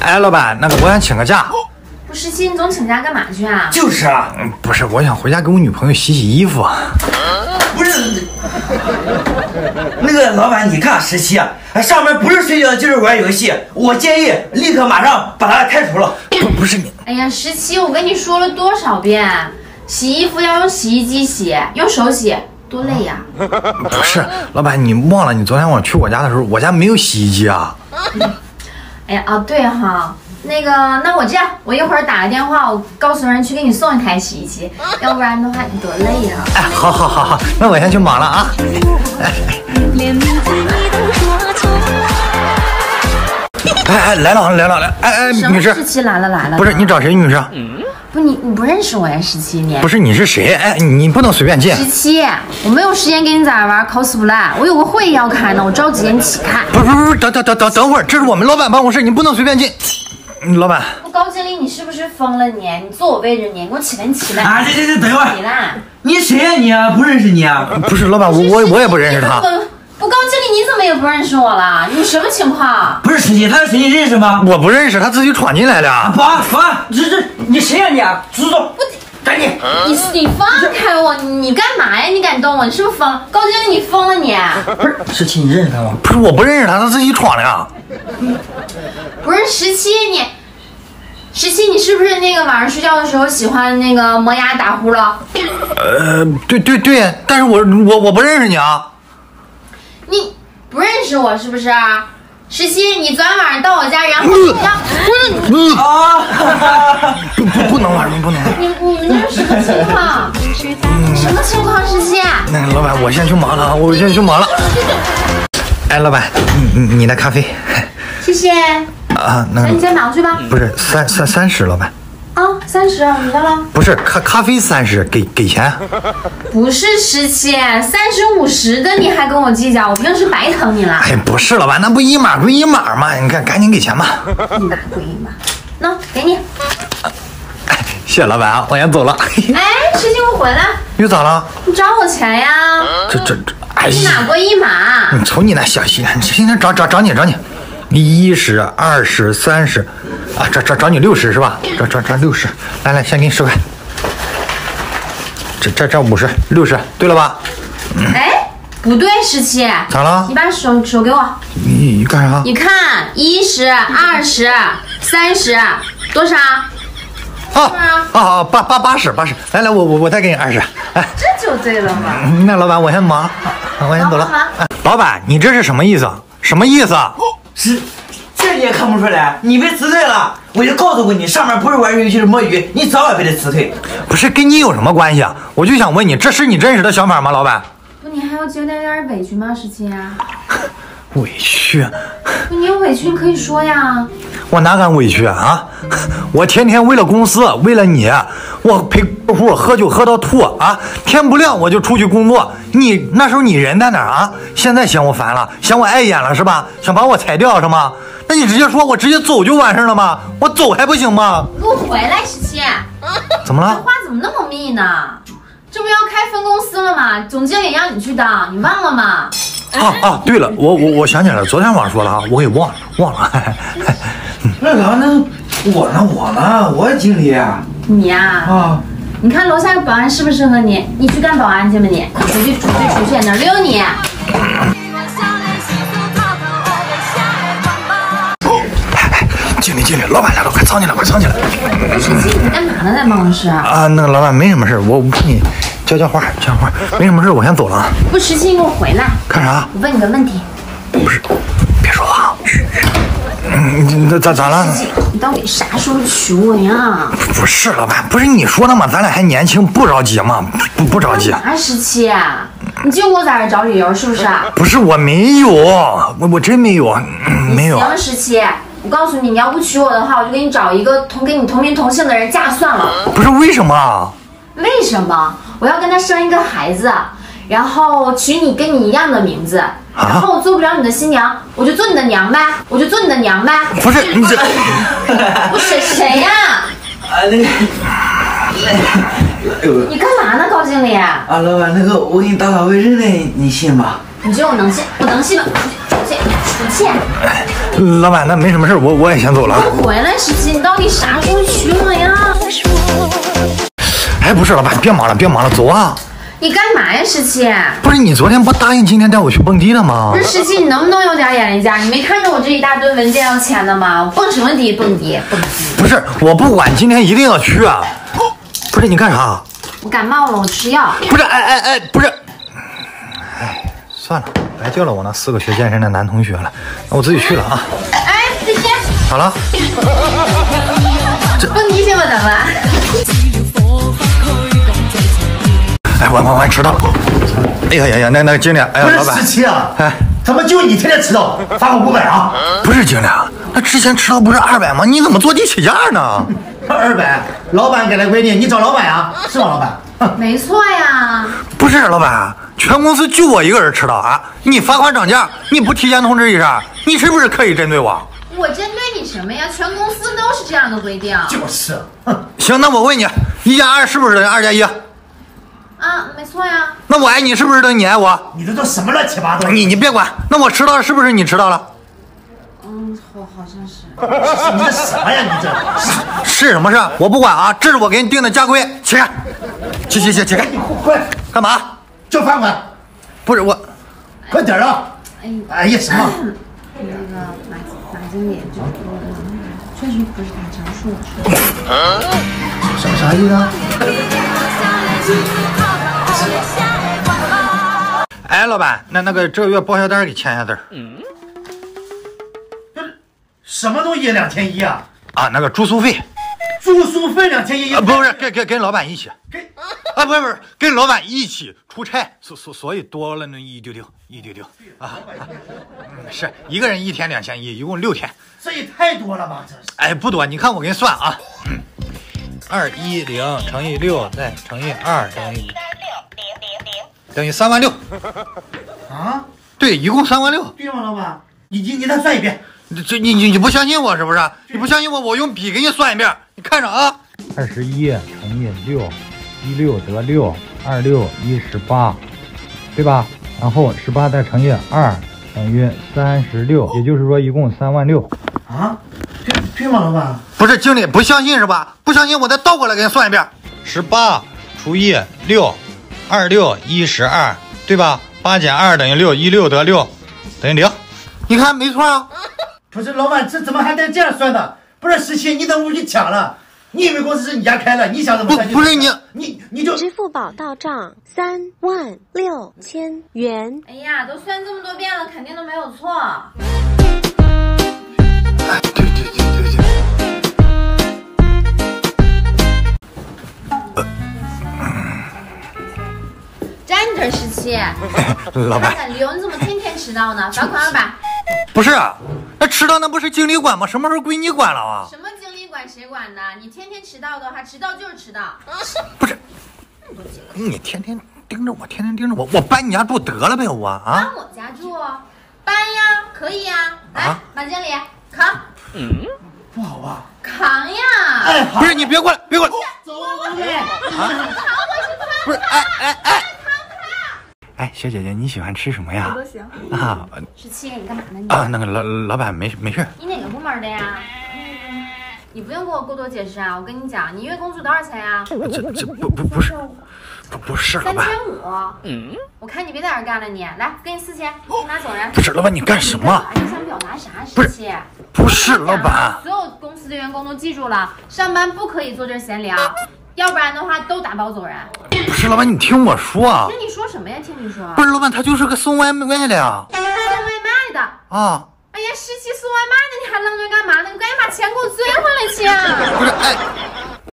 哎，老板，那个我想请个假。 不是，你总请假干嘛去啊？ 就是啊， 不是，我想回家给我女朋友洗洗衣服。 不是，那个老板，你看17啊，上面不是睡觉就是玩游戏，我建议立刻马上把他开除了。 不是你， 哎呀，17，我跟你说了多少遍，洗衣服要用洗衣机洗，用手洗多累呀！ 不是，老板，你忘了你昨天晚上去我家的时候，我家没有洗衣机啊。 哎呀，哦对哈。那我这样，我一会儿打个电话，我告诉人去给你送一台洗衣机，要不然的话你多累呀。 哎，好，那我先去忙了啊。哎，来了，哎，女士 ，17来了。 不是你找谁，女士？ 不，你不认识我呀，17你？ 不是，你是谁？哎，你不能随便进。 17，我没有时间跟你在这玩 cosplay， 我有个会议要开呢，我着急，你起开。 不是，等会儿，这是我们老板办公室，你不能随便进。老板， 高经理，你是不是疯了你？你坐我位置，你给我起来，你起来！ 啊，这，等一会儿。 起来！ 你谁呀你啊？不认识你啊？ 不是，老板，我也不认识他。 不，高经理，你怎么也不认识我了？你什么情况？ 不是17，他是谁？你认识吗？ 我不认识，他自己闯进来的。 保安，你谁呀你啊？走，赶紧！ 你放开我！你干嘛呀？你敢动我？你是不是疯了？高经理，你疯了你？ 不是17，你认识他吗？ 不是，我不认识他，他自己闯的呀。 不是17，你是不是那个晚上睡觉的时候喜欢那个磨牙打呼噜？ 对，但是我不认识你啊。 你不认识我是不是？17，你昨天晚上到我家，然后不能玩，不能玩。 你们这是什么情况？什么情况，17？ 那老板，我先去忙了啊，我先去忙了。哎，老板，你的咖啡。 谢谢。 啊，那你先拿去吧。 不是30，老板。 啊，30，你的了？ 不是咖啡30，给钱。 不是17，30、50的你还跟我计较，我平时白疼你了。 哎，不是老板，那不一码归一码吗？你看，赶紧给钱吧。 一码归一码，那给你。 哎，谢谢老板啊，我先走了。 哎，17，我回来。 又咋了？ 你找我钱呀？ 这，哎呀， 一码归一码。 你瞅你那小心，现在找你。10、20、30，啊，找你60是吧？找60，来，先给你10块。这50、60，对了吧？ 哎，不对，17， 咋了？ 你把手给我。 你干啥？ 你看，10、20、30，多少？ 80，来，我再给你20。哎， 这就对了嘛。 那老板，我先忙，我先走了。老板，你这是什么意思？ 是，这你也看不出来？你被辞退了，我就告诉过你，上面不是玩游戏是摸鱼，你早晚被他辞退。 不是跟你有什么关系啊？我就想问你，这是你真实的想法吗，老板？ 不，你还要觉得有点委屈吗，17？ 委屈？ 不，你有委屈你可以说呀。 我哪敢委屈啊！我天天为了公司，为了你，我陪客户喝酒喝到吐啊！天不亮我就出去工作。你那时候你人在哪儿啊？现在嫌我烦了，嫌我碍眼了是吧？想把我裁掉是吗？那你直接说，我直接走就完事了吗？我走还不行吗？ 给我回来，17！ 怎么了？ 这话怎么那么密呢？这不要开分公司了吗？总经理让你去当，你忘了吗？ 对了，我想起来了，昨天晚上说了啊，我给忘了。 那啥呢？我呢？我经理啊。 你呀？ 啊。 你看楼下的保安适不适合你？你去干保安去吧你。出去，哪溜你？ 经理，老板来了，快藏起来！17， 你干嘛呢？在办公室啊？ 那个老板没什么事，我帮你浇花，没什么事，我先走了。 不，17，你给我回来。 干啥？ 我问你个问题。 不是，别说话。咋了？ 你到底啥时候娶我呀？ 不是老板，不是你说的吗？咱俩还年轻，不着急嘛，不着急。 17，你就给我在这找理由是不是？ 不是，我没有，我真没有，没有。 行，17，我告诉你，你要不娶我的话，我就给你找一个跟你同名同姓的人嫁算了。 不是为什么？ 为什么？我要跟他生一个孩子，然后取你跟你一样的名字。然后我做不了你的新娘，我就做你的娘呗， 不是你这， 不是谁呀？ 那个， 你干嘛呢，高经理？ 老板，我给你打扫卫生的，你信吗？ 你觉得我能信？我能信吗？出去！ 老板，那没什么事，我也先走了。 回来17，你到底啥时候去了呀？ 哎，不是，老板，别忙了，走啊！ 你干嘛呀，17？ 不是你昨天不答应今天带我去蹦迪的吗？ 不是17，你能不能有点眼力见儿？你没看着我这一大堆文件要签的吗？我蹦什么迪？蹦迪！ 不是，我不管，今天一定要去啊！不是你干啥？ 我感冒了，我吃药。 不是，不是，算了，白叫了我那4个学健身的男同学了，那我自己去了啊。 哎，再见。 好了， 蹦迪去吧，咱们。 哎，我迟到了。哎呀，那个经理，哎呀，老板 ，17啊， 哎， 怎么就你天天迟到，罚我500啊？ 不是经理，那之前迟到不是200吗？你怎么坐地起价呢 ？200，老板给的规定，你找老板啊，是吧，老板？ 没错呀。 不是老板，全公司就我一个人迟到啊！你罚款涨价，你不提前通知一声，你是不是刻意针对我？ 我针对你什么呀？全公司都是这样的规定。 就是， 行，那我问你，1加2是不是等于2加1？ 啊，没错呀。 那我爱你是不是等于你爱我？ 你这都什么乱七八糟？ 你别管，那我迟到了是不是你迟到了？ 好像是。 你这什么呀？你这是什么事？我不管啊，这是我给你定的家规，起开，起开！ 你快干嘛？ 交罚款！ 不是我， 快点啊！哎呀，什么？ 那个马经理就确实不是他常说的。 啥意思啊？ 哎，老板，那个这个月报销单给签一下字。 什么东西2100啊？ 啊，那个住宿费。 住宿费2100？ 不是，跟老板一起。啊，不是，跟老板一起出差，所以多了那一丢丢啊。是一个人1天2100，一共6天。 这也太多了吧？这是。 哎，不多，你看我给你算啊，210乘以6再乘以2等于36000。 啊？ 对，一共36000。 对吗，老板？你再算一遍。 你不相信我是不是？你不相信我用笔给你算一遍，你看着啊。21乘以6，16得6，26，18，对吧？然后18再乘以2等于36，也就是说一共36000。 啊？对吗，老板？ 不是经理，不相信是吧？不相信我再倒过来给你算一遍，18除以6，26，12，对吧？8减2等于6，16得6，等于0。你看没错啊。 不是老板，这怎么还带这样算的？不是17，你怎么不去抢了？你以为公司是你家开的？你想怎么算就不是你就支付宝到账36000元。 哎呀，都算这么多遍了，肯定都没有错。 哎，对。 站着17， 老板， 刘，你怎么天天迟到呢？罚款200。 不是啊，那迟到那不是经理管吗？什么时候归你管了啊？ 什么经理管谁管的？你天天迟到的话，迟到就是迟到。 不是，你天天盯着我，我搬你家住得了呗，我啊。 搬我家住，搬呀，可以呀。来，马经理扛。 不好吧？ 扛呀！ 哎，好。 不是你别过来。 走过去。 扛我是扛。 不是，哎，小姐姐，你喜欢吃什么呀？ 都行啊。 17，你干嘛呢你？ 啊，那个老板没事。 你哪个部门的呀？你不用跟我过多解释啊！我跟你讲，你月工资多少钱呀？ 这不是老板。 3500。我看你别在这干了，你来给你4000，你拿走人。 不是老板，你干什么？ 你想表达啥？17。 不是老板。 所有公司的员工都记住了，上班不可以坐这儿闲聊，要不然的话都打包走人。 不是老板，你听我说啊。 听你说什么呀？听你说。 不是老板，他就是个送外卖的呀。 送外卖的啊。 哎呀，17送外卖的，你还愣着干嘛呢？你赶紧把钱给我追回来去啊！ 不是，哎。